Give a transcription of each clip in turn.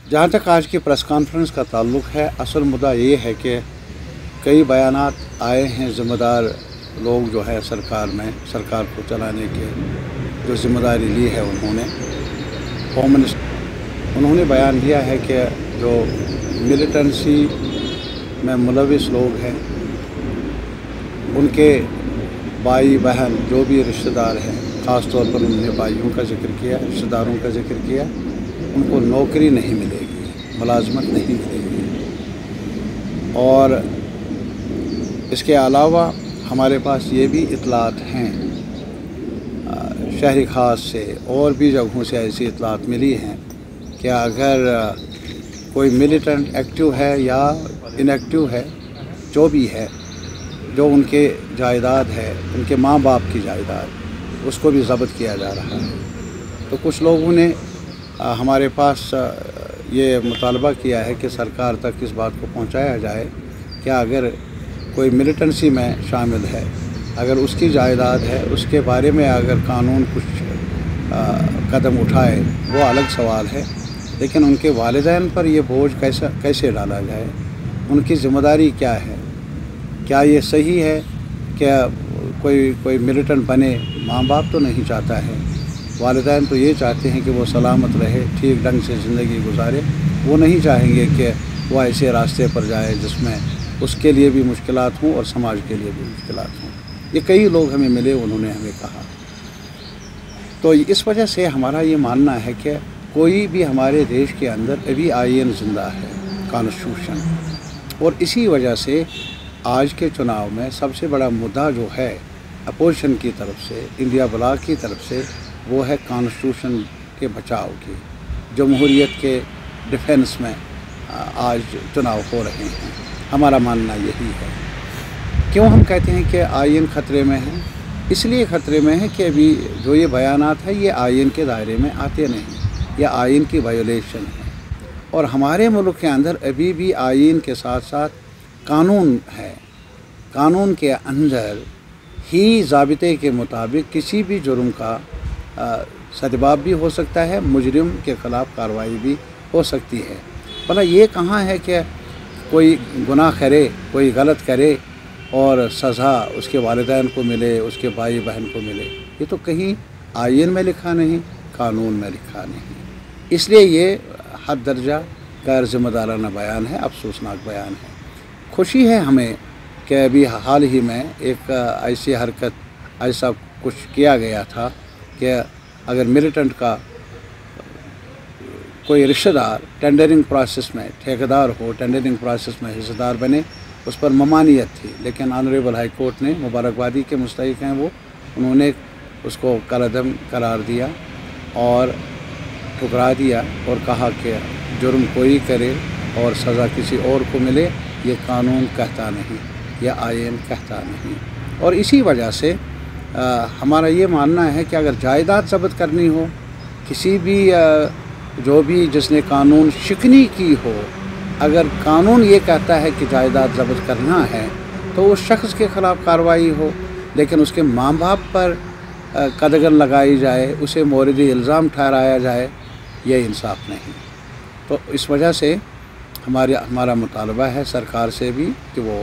जहाँ तक आज की प्रेस कॉन्फ्रेंस का ताल्लुक़ है, असल मुद्दा ये है कि कई बयानात आए हैं ज़िम्मेदार लोग जो है सरकार को चलाने के जो ज़िम्मेदारी ली है उन्होंने, होम मिनिस्टर उन्होंने बयान दिया है कि जो मिलिटेंसी में मुलविस लोग हैं उनके भाई बहन जो भी रिश्तेदार हैं, ख़ास तौर पर उन्होंने भाइयों का जिक्र किया, रिश्तेदारों का जिक्र किया, उनको नौकरी नहीं मिलेगी, मुलाजमत नहीं मिलेगी। और इसके अलावा हमारे पास ये भी इतलात हैं शहरी ख़ास से और भी जगहों से ऐसी इतलात मिली हैं कि अगर कोई मिलिटेंट एक्टिव है या इनएक्टिव है, जो भी है, जो उनके जायदाद है, उनके माँ बाप की जायदाद, उसको भी ज़ब्त किया जा रहा है। तो कुछ लोगों ने हमारे पास ये मुतालबा किया है कि सरकार तक इस बात को पहुंचाया जाए कि अगर कोई मिलिटेंसी में शामिल है, अगर उसकी जायदाद है, उसके बारे में अगर कानून कुछ कदम उठाए वो अलग सवाल है, लेकिन उनके वालिदैन पर ये बोझ कैसे डाला जाए, उनकी ज़िम्मेदारी क्या है, क्या ये सही है? क्या कोई मिलिटेंट बने? माँ बाप तो नहीं चाहता है, वालिदैन तो ये चाहते हैं कि वो सलामत रहे, ठीक ढंग से ज़िंदगी गुजारे। वो नहीं चाहेंगे कि वो ऐसे रास्ते पर जाए जिसमें उसके लिए भी मुश्किलात हों और समाज के लिए भी मुश्किलात हों। ये कई लोग हमें मिले, उन्होंने हमें कहा। तो इस वजह से हमारा ये मानना है कि कोई भी हमारे देश के अंदर अभी आईन ज़िंदा है, कॉन्स्टिट्यूशन, और इसी वजह से आज के चुनाव में सबसे बड़ा मुद्दा जो है अपोजिशन की तरफ से, इंडिया ब्लॉक की तरफ से, वो है कॉन्स्टिट्यूशन के बचाव की, जमहूरियत के डिफेंस में आज चुनाव हो रहे हैं। हमारा मानना यही है। क्यों हम कहते हैं कि आईन ख़तरे में है? इसलिए ख़तरे में है कि अभी जो ये बयानात है ये आईन के दायरे में आते नहीं, यह आईन की वायोलेशन है। और हमारे मुल्क के अंदर अभी भी आईन के साथ साथ कानून है। कानून के अंदर ही ज़ाबिते के मुताबिक किसी भी जुर्म का सदबाब भी हो सकता है, मुजरिम के ख़िलाफ़ कार्रवाई भी हो सकती है। भला ये कहाँ है कि कोई गुनाह करे, कोई गलत करे और सज़ा उसके वालिदैन को मिले, उसके भाई बहन को मिले? ये तो कहीं आईन में लिखा नहीं, कानून में लिखा नहीं। इसलिए ये हद दर्जा गैर ज़िम्मेदाराना बयान है, अफसोसनाक बयान है। खुशी है हमें कि अभी हाल ही में एक ऐसी हरकत, ऐसा कुछ किया गया था कि अगर मिलिटेंट का कोई रिश्तेदार टेंडरिंग प्रोसेस में ठेकेदार हो, टेंडरिंग प्रोसेस में हिस्सेदार बने, उस पर ममानियत थी, लेकिन ऑनरेबल हाई कोर्ट ने, मुबारकबादी के मुस्तहिक हैं वो, उन्होंने उसको कलअदम करार दिया और ठुकरा दिया और कहा कि जुर्म कोई करे और सज़ा किसी और को मिले, ये कानून कहता नहीं, यह आईन कहता नहीं। और इसी वजह से हमारा ये मानना है कि अगर जायदाद ज़ब्त करनी हो, किसी भी जो भी जिसने कानून शिकनी की हो, अगर कानून ये कहता है कि जायदाद ज़ब्त करना है तो उस शख्स के ख़िलाफ़ कार्रवाई हो, लेकिन उसके माँ बाप पर कदगन लगाई जाए, उसे मोरद इल्ज़ाम ठहराया जाए, ये इंसाफ नहीं। तो इस वजह से हमारा मुतालबा है सरकार से भी कि वो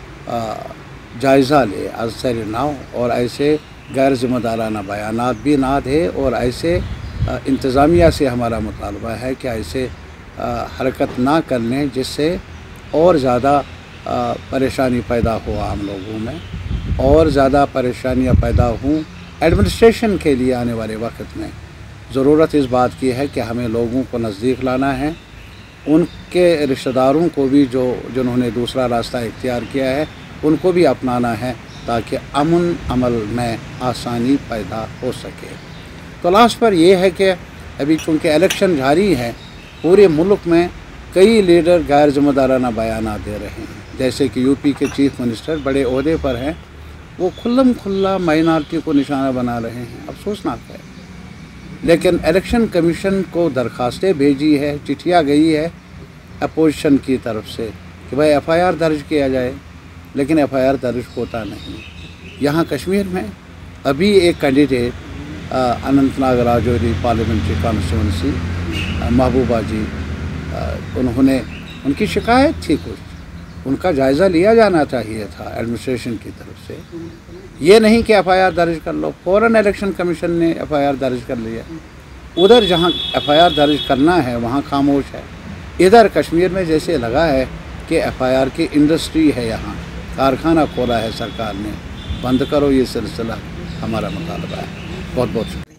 जायज़ा ले अज़सर नाव और ऐसे गैर ज़िम्मेदाराना बयानात भी ना दे, और ऐसे इंतज़ामिया से हमारा मुतालबा है कि ऐसे हरकत ना करने जिससे और ज़्यादा परेशानी पैदा हो आम लोगों में, और ज़्यादा परेशानियां पैदा हों एडमिनिस्ट्रेशन के लिए आने वाले वक्त में। ज़रूरत इस बात की है कि हमें लोगों को नज़दीक लाना है, उनके रिश्तेदारों को भी जिन्होंने दूसरा रास्ता इख्तियार किया है उनको भी अपनाना है, ताकि अमन अमल में आसानी पैदा हो सके। तो लास्ट पर यह है कि अभी चूँकि इलेक्शन जारी है, पूरे मुल्क में कई लीडर गैर ज़िम्मेदाराना बयान दे रहे हैं। जैसे कि यूपी के चीफ मिनिस्टर बड़े ओहदे पर हैं, वो खुल्लम खुल्ला माइनॉरिटी को निशाना बना रहे हैं, अफसोसनाक है। लेकिन इलेक्शन कमीशन को दरखास्तें भेजी है, चिट्ठियाँ गई है अपोजिशन की तरफ से कि भाई FIR दर्ज किया जाए, लेकिन FIR दर्ज होता नहीं। यहाँ कश्मीर में अभी एक candidate Anantnag Rajouri parliamentary constituency Mehbooba ji انہوں نے ان کی شکایت تھی کچھ، ان کا جائزہ لیا جانا چاہیے تھا ایڈمنسٹریشن کی طرف سے. یہ نہیں کہ ایف آئی آر درج کر لو، فوراً الیکشن کمیشن نے ایف آئی آر درج کر لیا. ادھر جہاں ایف آئی آر درج کرنا ہے وہاں خاموش ہے. ادھر کشمیر میں جیسے لگا ہے کہ ایف آئی آر کی انڈسٹری ہے، یہاں کارخانہ کھولا ہے سرکار نے. بند کرو یہ سلسلہ، ہمارا مطالبہ ہے. بہت بہت شکریہ.